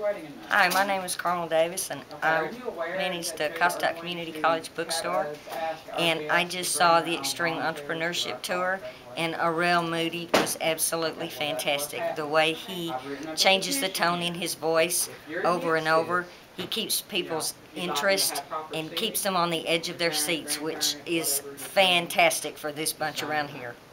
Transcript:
Hi, my name is Carmel Davis, and I manage the Cossatot Community College bookstore. And I just saw the Extreme Entrepreneurship Tour, and Arel Moodie was absolutely fantastic. The way he changes the tone in his voice over and over, he keeps people's interest and keeps them on the edge of their seats, which is fantastic for this bunch around here.